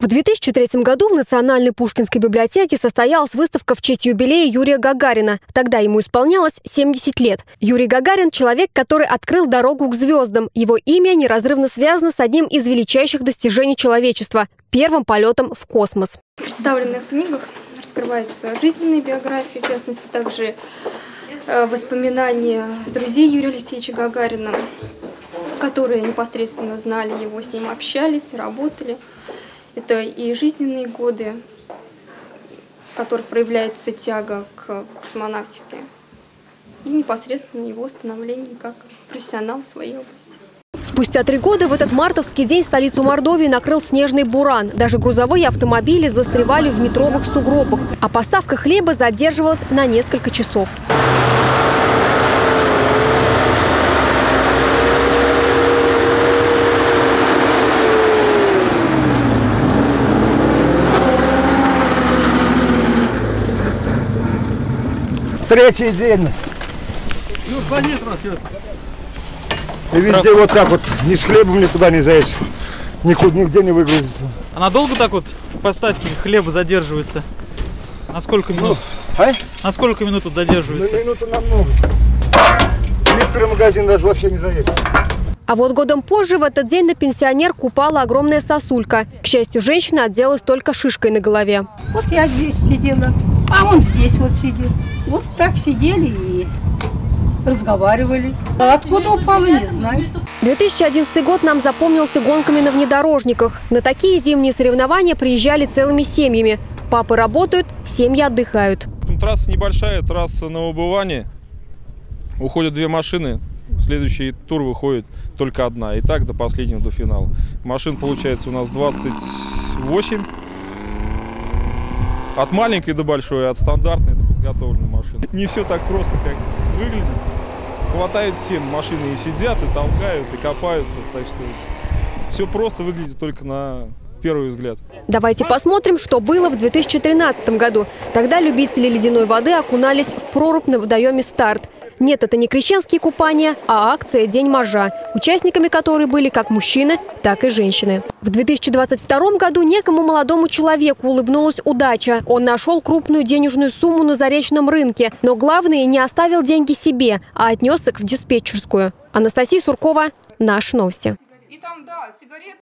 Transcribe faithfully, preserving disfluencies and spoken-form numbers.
В две тысячи третьем году в Национальной Пушкинской библиотеке состоялась выставка в честь юбилея Юрия Гагарина. Тогда ему исполнялось семьдесят лет. Юрий Гагарин – человек, который открыл дорогу к звездам. Его имя неразрывно связано с одним из величайших достижений человечества – первым полетом в космос. В представленных книгах раскрывается жизненная биография, в частности, также воспоминания друзей Юрия Алексеевича Гагарина, которые непосредственно знали его, с ним общались, работали. Это и жизненные годы, в которых проявляется тяга к космонавтике, и непосредственно его становление как профессионал в своей области. Спустя три года в этот мартовский день столицу Мордовии накрыл снежный буран. Даже грузовые автомобили застревали в метровых сугробах, а поставка хлеба задерживалась на несколько часов. Третий день. Ну, хватит, все. И везде вот так вот, ни с хлебом никуда не заедешь, никуда, нигде не выгрузится. А надолго так вот поставки хлеба задерживается? На сколько минут? Ну, а? На сколько минут тут задерживается? На минуту намного. Некоторые магазины даже вообще не заедешь. А вот годом позже в этот день на пенсионерку упала огромная сосулька. К счастью, женщина отделалась только шишкой на голове. Вот я здесь сидела, а он здесь вот сидел. Вот так сидели и разговаривали. А откуда упала, не знаю. две тысячи одиннадцатый год нам запомнился гонками на внедорожниках. На такие зимние соревнования приезжали целыми семьями. Папы работают, семьи отдыхают. Трасса небольшая, трасса на убывание. Уходят две машины. В следующий тур выходит только одна. И так до последнего, до финала. Машин получается у нас двадцать восемь. От маленькой до большой, от стандартной до подготовленной машины. Не все так просто, как выглядит. Хватает всем. Машины и сидят, и толкают, и копаются. Так что все просто выглядит только на первый взгляд. Давайте посмотрим, что было в две тысячи тринадцатом году. Тогда любители ледяной воды окунались в прорубь на водоеме «Старт». Нет, это не крещенские купания, а акция «День моржа», участниками которой были как мужчины, так и женщины. В две тысячи двадцать втором году некому молодому человеку улыбнулась удача. Он нашел крупную денежную сумму на заречном рынке, но главное, не оставил деньги себе, а отнес их в диспетчерскую. Анастасия Суркова, Наши новости.